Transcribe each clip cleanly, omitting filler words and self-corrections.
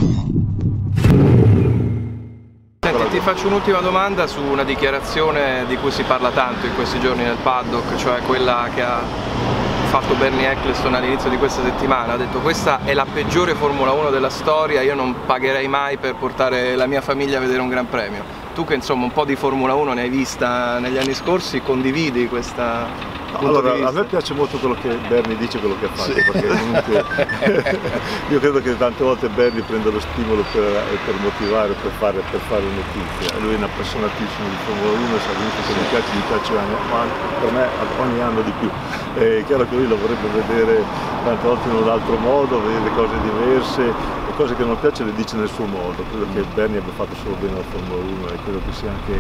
Senti, ti faccio un'ultima domanda su una dichiarazione di cui si parla tanto in questi giorni nel paddock, cioè quella che ha fatto Bernie Ecclestone all'inizio di questa settimana. Ha detto: questa è la peggiore Formula 1 della storia, io non pagherei mai per portare la mia famiglia a vedere un Gran Premio. Tu che insomma un po' di Formula 1 ne hai vista negli anni scorsi, condividi questa... Allora, a me piace molto quello che Bernie dice, quello che ha fatto, perché comunque io credo che tante volte Bernie prenda lo stimolo per motivare, per fare notizia. Lui è un appassionatissimo di Formula 1, sa benissimo che mi piace ma per me ogni anno di più. È chiaro che lui lo vorrebbe vedere tante volte in un altro modo, vedere le cose diverse, le cose che non piace le dice nel suo modo. Credo che Bernie abbia fatto solo bene alla Formula 1 e credo che sia anche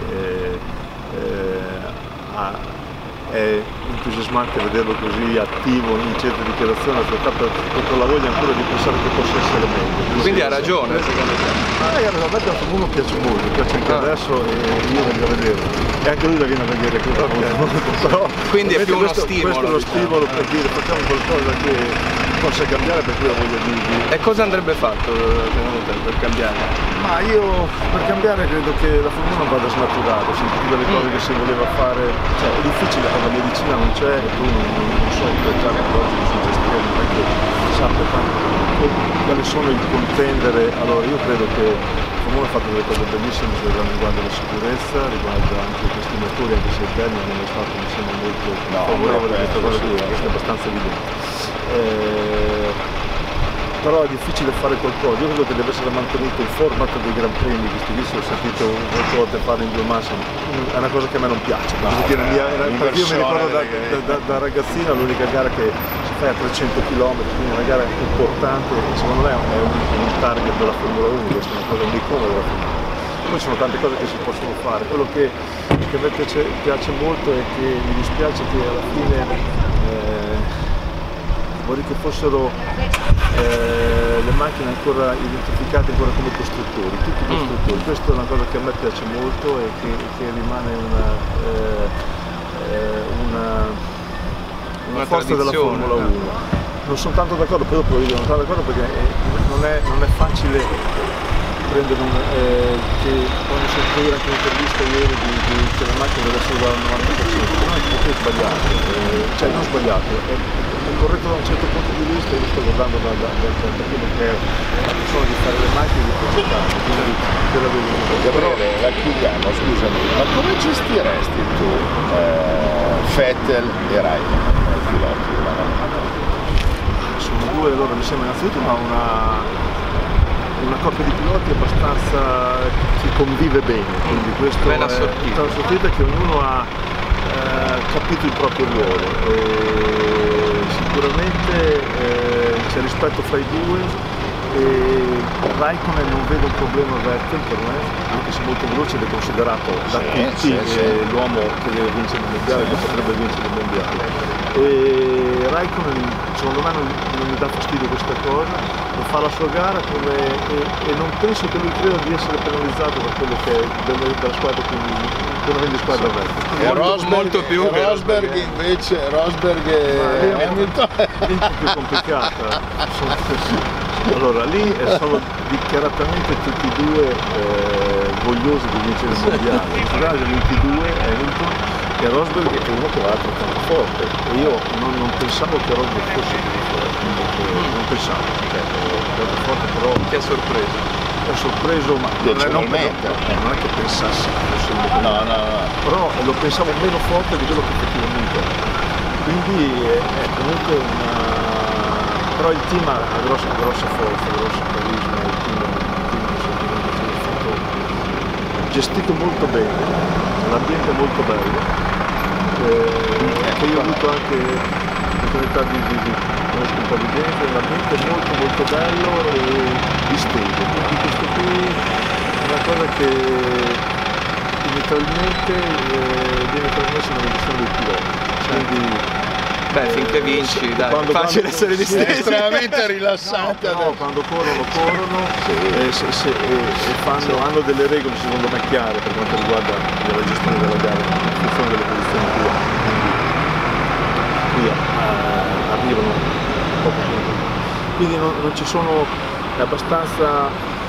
è entusiasmante vederlo così attivo in certe dichiarazioni, con la voglia ancora di pensare che possa essere meglio. Quindi ha ragione, secondo te? A me la Formula 1 piace molto, piace anche adesso e io vengo a vederlo. E anche lui la viene a vedere, però quindi è più uno stimolo. Questo è lo stimolo per dire facciamo qualcosa che possa cambiare, per cui la voglia di... E cosa andrebbe fatto secondo te per cambiare? Ma io per cambiare credo che la Formula 1 vada snaturata, tutte le cose che si voleva fare, cioè è difficile, la medicina non c'è e tu non so già oggi di suggestione, non è che sappia quali sono il contendere. Allora io credo che la Formula 1 ha fatto delle cose bellissime riguardo la sicurezza, riguardo anche questi motori, anche se il Bernie non è stato mi sembra molto favorevole a questa cosa qui, questo è abbastanza evidente. Però è difficile fare qualcosa, io credo che deve essere mantenuto il format dei Gran Premi, visto che l'ho sentito molte volte fare in due massa, è una cosa che a me non piace, perché io mi ricordo da ragazzina l'unica gara che si fa a 300 km, quindi è una gara importante e secondo me è un target della Formula 1, questa è una cosa, un icono della Formula 1. Poi ci sono tante cose che si possono fare, quello che a me piace molto è che mi dispiace che alla fine vorrei che fossero le macchine ancora identificate ancora come costruttori, tutti i costruttori. Questa è una cosa che a me piace molto e che rimane una forza della Formula 1. Non sono tanto d'accordo, poi dopo non sono d'accordo perché non è facile prendere che quando si può dire anche un'intervista ieri che la macchina deve essere uguale al 90%, non è proprio sbagliato, cioè non sbagliato, è corretto da un certo punto di vista. Io sto guardando da quello che è la persona di fare le macchine di progettarle, quindi della veduta. Gabriele, la chiudiamo, scusami, ma come gestiresti tu Vettel e Raikkonen, piloti della Normandia? Sono due, loro mi sembra innanzitutto una coppia di piloti abbastanza che convive bene, quindi questo è assortita, che ognuno ha capito il proprio ruolo. Sicuramente c'è rispetto fra i due e Raikkonen non vedo un problema Vettel per me, anche se molto veloce ed è considerato da tutti l'uomo che deve vincere il mondiale, che potrebbe vincere il mondiale. E Raikkonen secondo me non mi dà fastidio questa cosa, fa la sua gara e non penso che lui creda di essere penalizzato per quello che è della squadra che non di squadra Vettel. Molto più che Rosberg invece, Rosberg e Hamilton è più complicata. Allora lì sono dichiaratamente tutti e due vogliosi di vincere il mondiale. In generale sono 22 Hamilton e Rosberg è uno che va altrettanto forte e io non pensavo che Rosberg fosse così forte, non pensavo, cioè è forte, però ti ha sorpreso. Mi ha sorpreso, ma non è che pensassi che fosse no, però lo pensavo meno forte di quello che effettivamente è. Quindi è comunque però il team ha grossa forza, grosso carisma, il team è fatto gestito molto bene, l'ambiente è molto bello. Che io ho avuto anche l'opportunità di conoscere un po' di gente, l'ambiente è molto bello e disteso, quindi questo qui è una cosa che inizialmente viene trasmessa nella gestione del pilota, quindi beh, finché vinci, dai, è facile essere distesi. È estremamente rilassante. No, quando corrono e hanno delle regole secondo me chiare per quanto riguarda la gestione della gara, in funzione delle posizioni che hanno. Quindi arrivano poco tempo. Quindi non ci sono, è abbastanza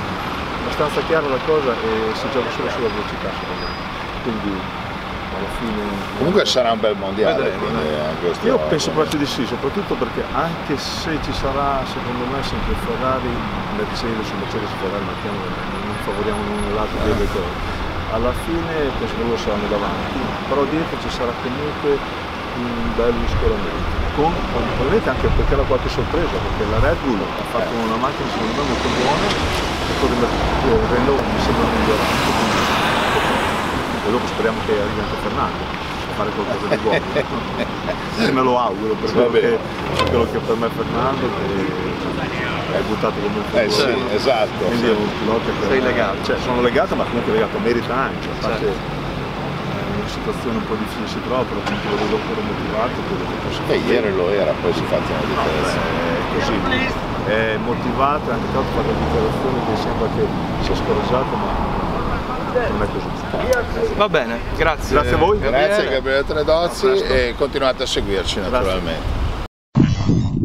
abbastanza chiara la cosa e si gioca solo sulla velocità, quindi alla fine... Comunque sarà un bel mondiale, Io penso proprio di sì, soprattutto perché anche se ci sarà, secondo me, sempre Ferrari, Mercedes, mettiamo, non favoriamo l'uno o l'altro delle cose. Alla fine penso che loro saranno davanti, però dietro ci sarà comunque un bel scoramento, probabilmente anche perché era qualche sorpresa, perché la Red Bull ha fatto una macchina secondo me molto buona e poi Renault mi sembra migliorante, e dopo speriamo che arrivi anche Fernando a fare qualcosa di buono. Me lo auguro, per quello che per me è Fernando, che è buttato come un futuro. Sì, esatto. Quindi è un pilota che... Sei legato. Cioè, sono legato, ma comunque legato, merita anche. Infatti, è una situazione un po' difficile si trova, però comunque lo vedo ancora motivato. Ieri lo era, poi si è fatto una dichiarazione. È così, è motivato, anche tanto fa la dichiarazione che sembra che sia scoraggiato, ma non è così. Va bene, grazie. Grazie a voi. Grazie Gabriele Tredozzi e continuate a seguirci naturalmente.